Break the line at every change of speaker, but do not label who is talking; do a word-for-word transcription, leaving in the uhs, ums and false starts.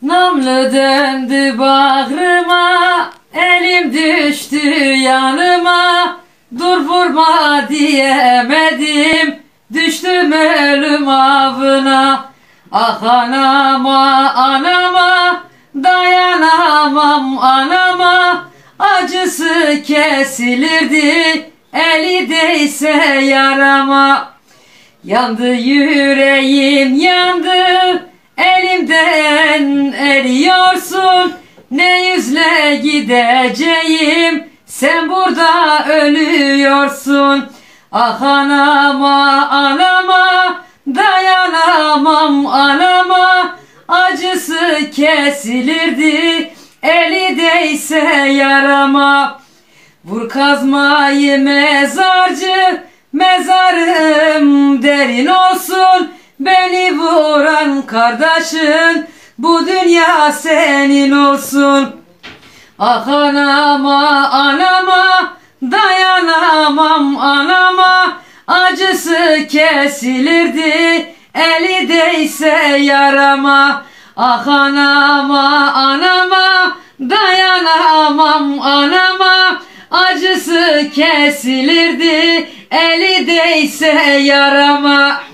Namlı döndü bağrıma, elim düştü yanıma. Dur vurma diyemedim, düştüm ölüm avına. Ah anama anama, dayanamam anama. Acısı kesilirdi, eli değse yarama. Yandı yüreğim yandı, elimden eriyorsun. Ne yüzle gideceğim, sen burada ölüyorsun. Ah anama anama, dayanamam anama. Acısı kesilirdi, eli değse yarama. Vur kazmayı mezarcı, mezarım derin olsun. Beni vuran kardeşin, bu dünya senin olsun. Ah anama anama, dayanamam anama. Acısı kesilirdi, eli değse yarama. Ah anama anama, dayanamam anama. Acısı kesilirdi, eli değse yarama.